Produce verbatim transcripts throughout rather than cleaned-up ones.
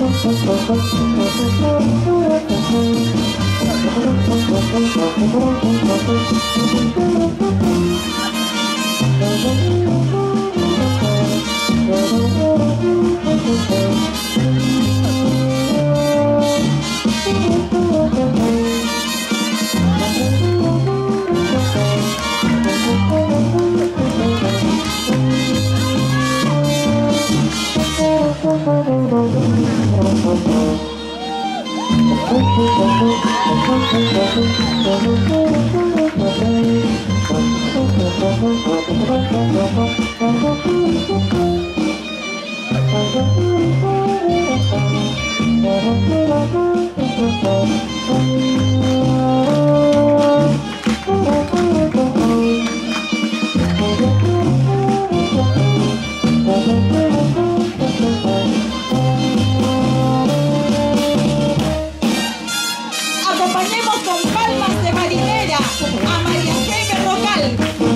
Acompañemos con palmas de marinera a María Fe Berrocal.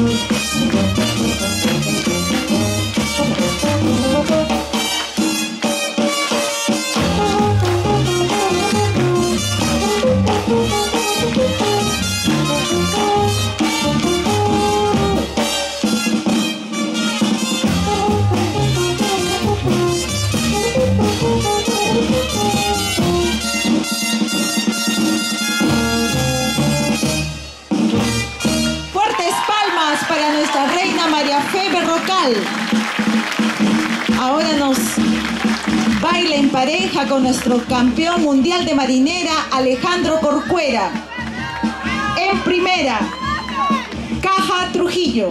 Para nuestra reina María Fe Berrocal. Ahora nos baila en pareja con nuestro campeón mundial de marinera Alejandro Corcuera. En primera, Caja Trujillo.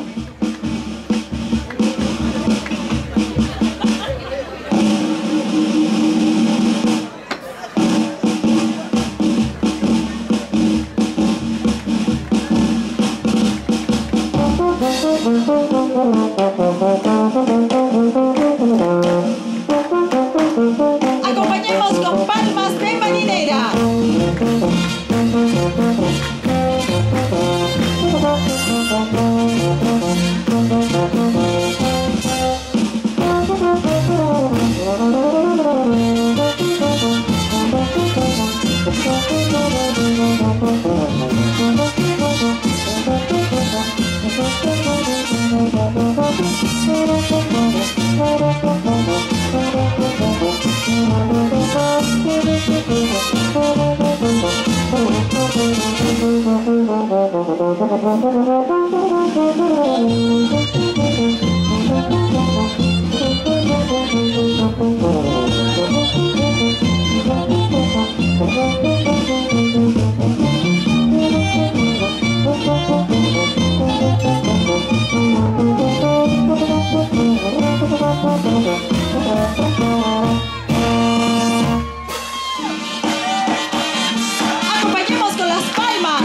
Acompañemos con palmas de marinera. Acompañemos con las palmas.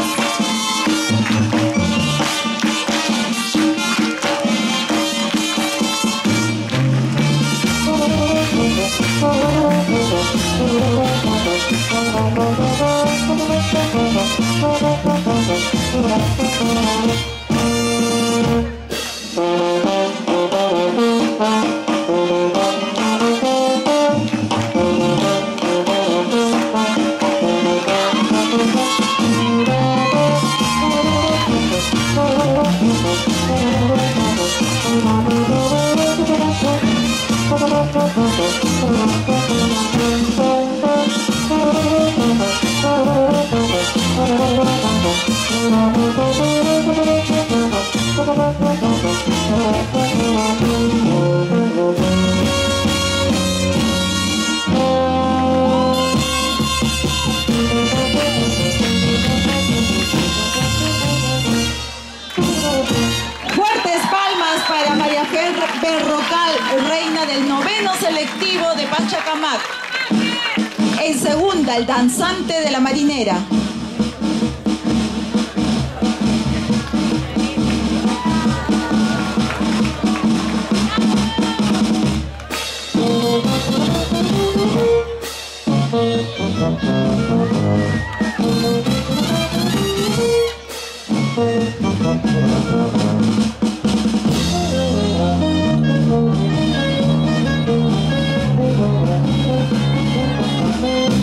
Fuertes palmas para María Fe Berrocal, reina del noveno selectivo de Pachacamac. En segunda, el danzante de la marinera.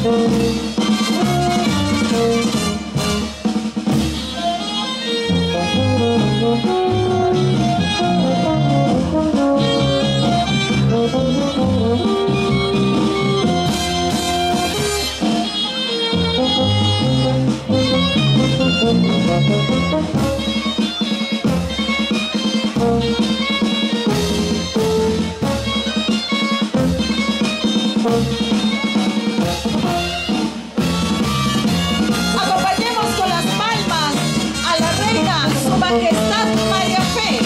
Acompañemos con las palmas a la reina, Su Majestad María Fe.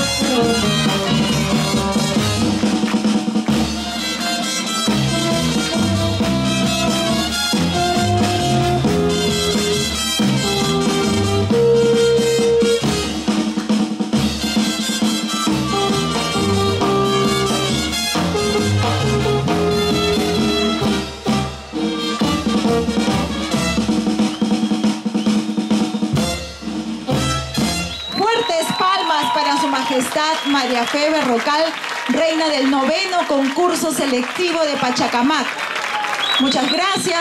Para Su Majestad María Fe Berrocal, reina del noveno concurso selectivo de Pachacamac. Muchas gracias.